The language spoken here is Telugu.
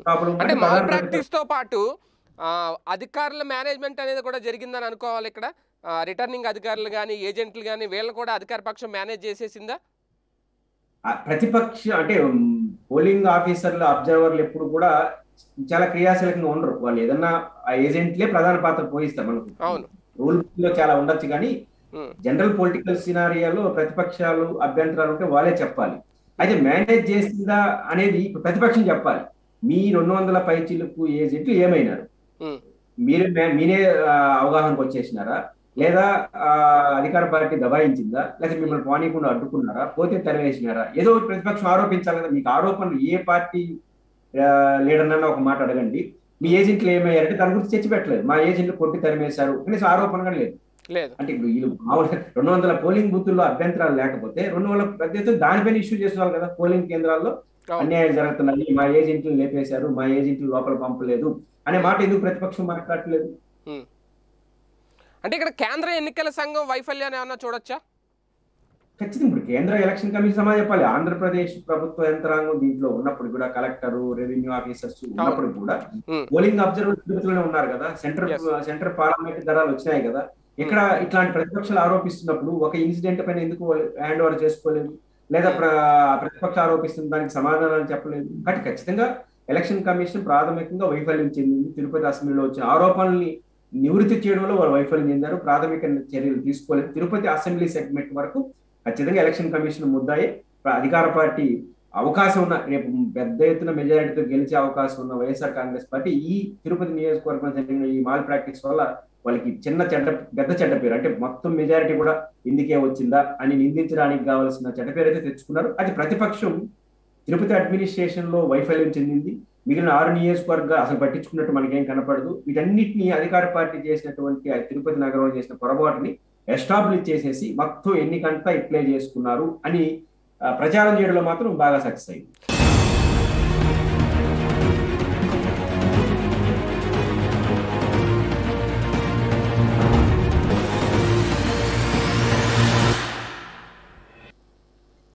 ప్రాబ్లం అంటే అని మాల్ ప్రధాన ప్రాక్టీస్ తో పాటు అధికారుల మేనేజ్మెంట్ అనేది కూడా జరిగిందని అనుకోవాలి ఇక్కడ. రిటర్నింగ్ అధికారులు కానీ ఏజెంట్లు కానీ వీళ్ళని కూడా అధికార పక్షం మేనేజ్ చేసేసిందా? ప్రతిపక్ష అంటే పోలింగ్ ఆఫీసర్లు అబ్జర్వర్లు ఎప్పుడు కూడా చాలా క్రియాశీలకంగా ఉండరు. వాళ్ళు ఏదన్నా ఆ ఏజెంట్లే ప్రధాన పాత్ర పోయిస్తారు మనకు. అవును. రూల్ లో చాలా ఉండొచ్చు కానీ ఉమ్, జనరల్ పొలిటికల్ సినారియాలో ప్రతిపక్షాలు అభ్యంతరాలు ఉంటే వాళ్ళే చెప్పాలి. అయితే మేనేజ్ చేసిందా అనేది ఇప్పుడు ప్రతిపక్షం చెప్పాలి. మీ 200 పైచీలకు ఏజెంట్లు ఏమైనారు, ఉమ్, మీరే అవగాహనకు వచ్చేసినారా, లేదా అధికార పార్టీ దబాయించిందా, లేకపోతే మిమ్మల్ని పోనీయకుండా అడ్డుకున్నారా, పోతే తరివేసినారా, ఏదో ఒకటి ప్రతిపక్షం ఆరోపించాలి కదా. మీకు ఆరోపణలు ఏ పార్టీ లీడర్ అన్న ఒక మాట అడగండి, మీ ఏజెంట్లు ఏమయ్యారంటే దాని గురించి చర్చ పెట్టలేదు. మా ఏజెంట్లు కొట్టి తరిమేశారు కనీసం ఆరోపణ కూడా లేదు. లేదు. అంటే ఇప్పుడు వీళ్ళు మామూలుగా 200 పోలింగ్ బూతుల్లో అభ్యంతరాలు లేకపోతే 200 పెద్ద దానిపైన ఇష్యూ చేస్తున్నారు కదా. పోలింగ్ కేంద్రాల్లో అన్యాయాలు జరుగుతున్నాయి, మా ఏజెంట్లు లేపేశారు, మా ఏజెంట్లు లోపల పంపలేదు అనే మాట ఎందుకు ప్రతిపక్షం మాట్లాడట్లేదు? అంటే ఇక్కడ కేంద్ర ఎన్నికల సంఘం వైఫల్యాన్ని ఏమన్నా చూడొచ్చా? ఖచ్చితంగా ఇప్పుడు కేంద్ర ఎలక్షన్ కమిషన్ సమాధానం చెప్పాలి. ఆంధ్రప్రదేశ్ ప్రభుత్వ యంత్రాంగం దీంట్లో ఉన్నప్పుడు కూడా, కలెక్టర్, రెవెన్యూ ఆఫీసర్స్ ఉన్నప్పుడు కూడా పోలింగ్ అబ్జర్వర్ తిరుగుతూనే ఉన్నారు కదా. సెంటర్ పార్లమెంట్ దళాలు వచ్చినాయి కదా. ఇక్కడ ఇట్లాంటి ప్రతిపక్షాలు ఆరోపిస్తున్నప్పుడు ఒక ఇన్సిడెంట్ పైన ఎందుకు హ్యాండ్ ఓవర్ చేసుకోలేదు, లేదా ప్రతిపక్ష ఆరోపిస్తున్న దానికి సమాధానాలు చెప్పలేదు. కాబట్టి ఖచ్చితంగా ఎలక్షన్ కమిషన్ ప్రాథమికంగా వైఫల్యం చెందింది. తిరుపతి అసెంబ్లీలో వచ్చిన ఆరోపణల్ని నివృత్తి చేయడంలో వాళ్ళు వైఫల్యం చెందారు, ప్రాథమిక చర్యలు తీసుకోలేదు. తిరుపతి అసెంబ్లీ సెగ్మెంట్ వరకు ఖచ్చితంగా ఎలక్షన్ కమిషన్ ముద్దాయి. అధికార పార్టీ అవకాశం ఉన్న, రేపు పెద్ద ఎత్తున మెజారిటీతో గెలిచే అవకాశం ఉన్న వైఎస్ఆర్ కాంగ్రెస్ పార్టీ ఈ తిరుపతి నియోజకవర్గంలో జరిగిన ఈ మాల్ ప్రాక్టీస్ వల్ల వాళ్ళకి పెద్ద చెడ్డ పేరు, అంటే మొత్తం మెజారిటీ కూడా ఇందుకే వచ్చిందా అని నిందించడానికి కావాల్సిన చెడ్డ పేరు అయితే తెచ్చుకున్నారు. అది ప్రతిపక్షం తిరుపతి అడ్మినిస్ట్రేషన్ లో వైఫల్యం చెందింది. మిగిలిన 6 నియోజకవర్గాలు అసలు పట్టించుకున్నట్టు మనకేం కనపడదు. వీటన్నిటిని అధికార పార్టీ చేసినటువంటి తిరుపతి నగరంలో చేసిన పొరపాటుని ఎస్టాబ్లిష్ చేసేసి మొత్తం ఎన్నికంతా ఇట్లే చేసుకున్నారు అని ప్రచారం చేయడంలో మాత్రం బాగా సక్సెస్ అయింది.